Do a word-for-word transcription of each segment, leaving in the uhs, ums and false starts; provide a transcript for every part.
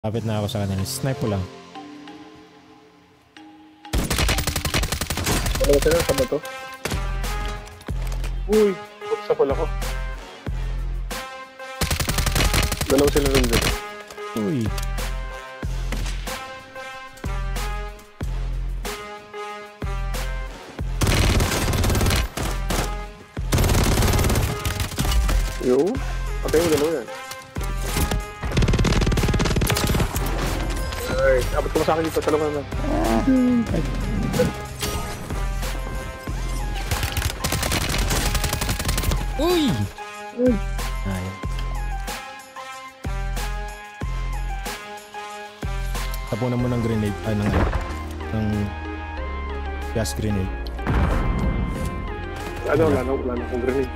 Kapit na ako sa kanila. Snipe ko lang. Wala sila sa bato. Uy, sa pala ko. Dalaw sila rin dyan. Uy. Yo, patay mo dalawa yan. Ay, abot ko sa akin dito. Talong na lang. Uy! Uy! Ayun. Tapunan mo ng grenade. Ay, ng, ng gas grenade. Ano, wala na, wala na akong grenade.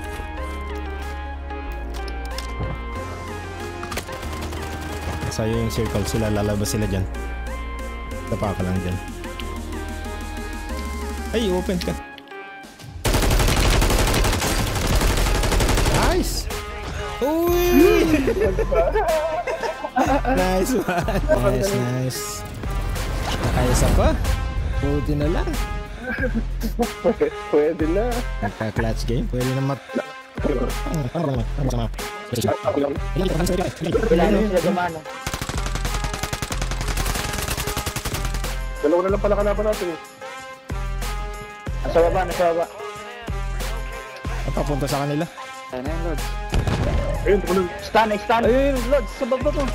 Sa'yo yung circle sila, lalabas sila dyan. Tapa ka lang dyan. Ay, open ka. Nice! Uy! Nice one! Nice, nice. Nakaisa pa? Buti na lang. Pwede na. Nagka-clutch game? Pwede na mat... Ano ba? Ako lang. Kailangan sila gumano. Dalawa na lang pala kalaban natin eh. Nasa baba, nasa baba. Papunta sa kanila. Ayun na yung Lods. Ayun, tulog. Stun, stun. Ayun, Lods, sa baba ko.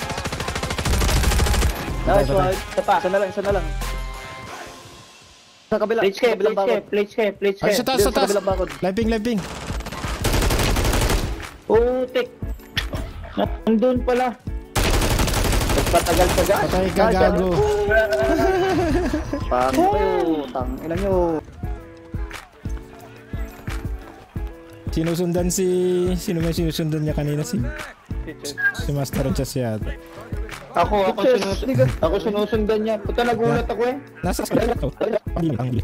Nice one. Isa pa, isa na lang, isa na lang. Sa kabila. Plate care, plate care, plate care, plate care. Ay, sa taas, sa taas. Limping, limping. Putik. Nandun pala. Nagpatagal-tagal. Patay ka, gago. Paano kayo? Tangilan nyo. Sinusundan si... Sino may sinusundan niya kanina? Si... Si Master Chess yata. Ako, ako sinusundan. Ako sinusundan niya. Puta, nagulat ako eh. Nasa sa kanila. Pangili, pangili.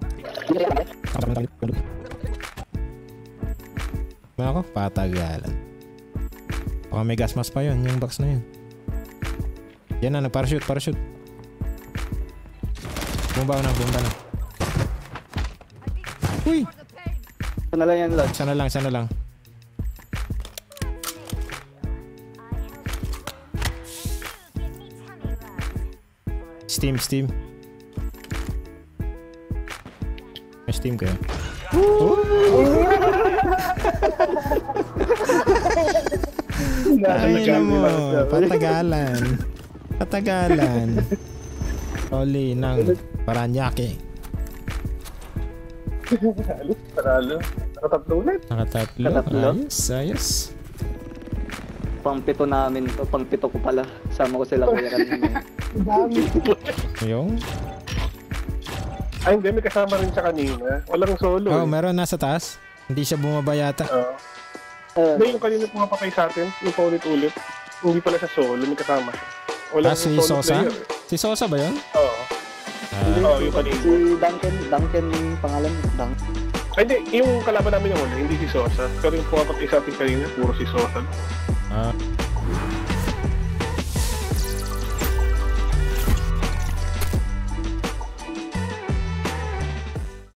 Ako, patagalan. Baka may gas mask pa yun, yung box na yun. Yan na, nag-parachute, parachute. Bumba na, bumba na. Uy! Sana lang yan, Lods. Sana lang, sana lang. Steam, steam. May steam kaya? Ay na mo, patagalan. Patagalan. Oli ng Paranaque. Paralo. Nakatatlo ulit. Nakatatlo. Nakatatlo? Ayos, ayos. Pangpito namin to, pangpito ko pala. Sama ko sila kuya kanina. Yung? Ay, hindi. May kasama rin siya kanina. Walang solo Oh, eh. meron nasa taas. Hindi siya bumaba yata. Oo. Uh, Hindi, yung kanina pumapatay sa atin. Yung paulit-ulit. Hindi pala siya solo. May kasama siya. Walang Ah, si solo Sosa? player eh. Si Sosa ba yun? Oo. Ah, Oo, yung kanina. si Duncan, Duncan yung pangalan. Duncan. Ay, hindi. Yung kalaban namin yung una, hindi si Sosa. Pero yung pumapatay sa atin kanina, puro si Sosa. ah.